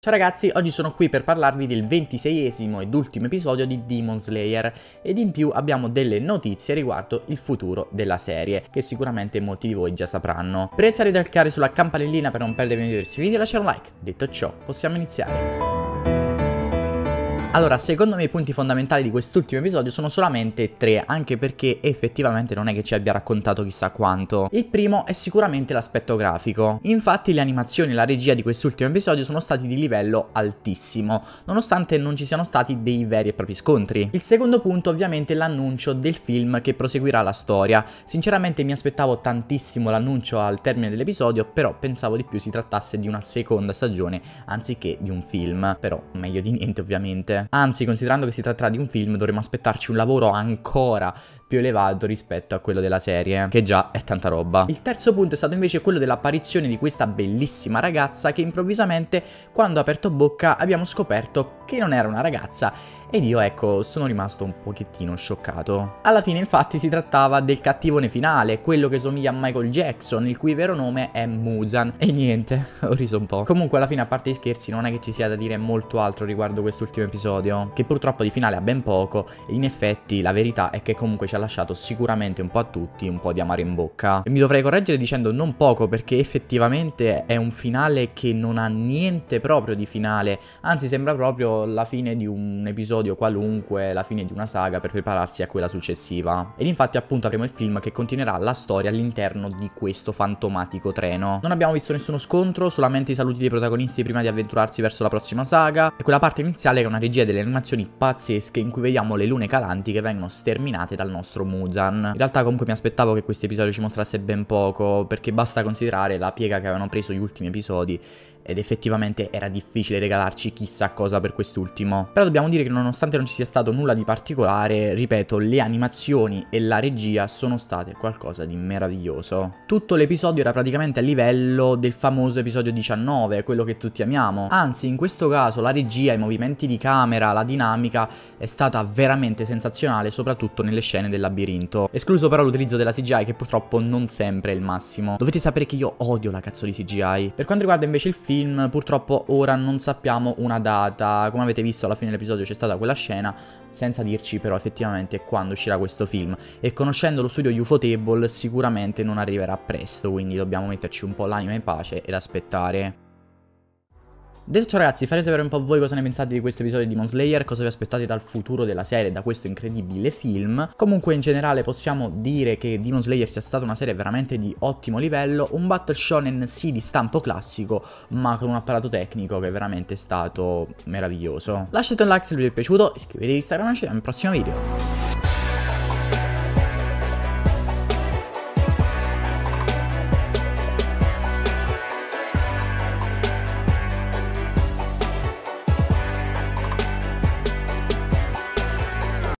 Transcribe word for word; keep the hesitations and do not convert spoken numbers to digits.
Ciao ragazzi, oggi sono qui per parlarvi del ventiseiesimo ed ultimo episodio di Demon Slayer ed in più abbiamo delle notizie riguardo il futuro della serie, che sicuramente molti di voi già sapranno. Presa a cliccare sulla campanellina per non perdere i miei video e lasciare un like. Detto ciò, possiamo iniziare. Allora, secondo me i punti fondamentali di quest'ultimo episodio sono solamente tre, anche perché effettivamente non è che ci abbia raccontato chissà quanto. Il primo è sicuramente l'aspetto grafico. Infatti le animazioni e la regia di quest'ultimo episodio sono stati di livello altissimo, nonostante non ci siano stati dei veri e propri scontri. Il secondo punto ovviamente è l'annuncio del film che proseguirà la storia. Sinceramente mi aspettavo tantissimo l'annuncio al termine dell'episodio, però pensavo di più si trattasse di una seconda stagione anziché di un film, però meglio di niente ovviamente. Anzi, considerando che si tratterà di un film, dovremo aspettarci un lavoro ancora più elevato rispetto a quello della serie, che già è tanta roba. Il terzo punto è stato invece quello dell'apparizione di questa bellissima ragazza che improvvisamente, quando ha aperto bocca, abbiamo scoperto che non era una ragazza ed io, ecco, sono rimasto un pochettino scioccato. Alla fine infatti si trattava del cattivone finale, quello che somiglia a Michael Jackson, il cui vero nome è Muzan. E niente, ho riso un po'. Comunque alla fine, a parte gli scherzi, non è che ci sia da dire molto altro riguardo quest'ultimo episodio, che purtroppo di finale ha ben poco e in effetti la verità è che comunque ci ha lasciato sicuramente un po' a tutti un po' di amaro in bocca. E mi dovrei correggere dicendo non poco, perché effettivamente è un finale che non ha niente proprio di finale, anzi sembra proprio la fine di un episodio qualunque, la fine di una saga per prepararsi a quella successiva. Ed infatti appunto avremo il film che continuerà la storia all'interno di questo fantomatico treno. Non abbiamo visto nessuno scontro, solamente i saluti dei protagonisti prima di avventurarsi verso la prossima saga e quella parte iniziale che è una regia delle animazioni pazzesche in cui vediamo le lune calanti che vengono sterminate dal nostro Muzan. In realtà comunque mi aspettavo che questo episodio ci mostrasse ben poco, perché basta considerare la piega che avevano preso gli ultimi episodi ed effettivamente era difficile regalarci chissà cosa per quest'ultimo. Però dobbiamo dire che nonostante non ci sia stato nulla di particolare, ripeto, le animazioni e la regia sono state qualcosa di meraviglioso. Tutto l'episodio era praticamente a livello del famoso episodio diciannove, quello che tutti amiamo. Anzi, in questo caso la regia, i movimenti di camera, la dinamica è stata veramente sensazionale, soprattutto nelle scene del labirinto. Escluso però l'utilizzo della C G I, che purtroppo non sempre è il massimo. Dovete sapere che io odio la cazzo di C G I. Per quanto riguarda invece il film, Film, purtroppo ora non sappiamo una data. Come avete visto alla fine dell'episodio c'è stata quella scena, senza dirci però effettivamente quando uscirà questo film, e conoscendo lo studio Ufotable sicuramente non arriverà presto, quindi dobbiamo metterci un po' l'anima in pace ed aspettare. Detto ciò ragazzi, farei sapere un po' voi cosa ne pensate di questo episodio di Demon Slayer, cosa vi aspettate dal futuro della serie, da questo incredibile film. Comunque in generale possiamo dire che Demon Slayer sia stata una serie veramente di ottimo livello, un battle shonen sì di stampo classico, ma con un apparato tecnico che è veramente stato meraviglioso. Lasciate un like se il video vi è piaciuto, iscrivetevi a Instagram e ci vediamo nel prossimo video.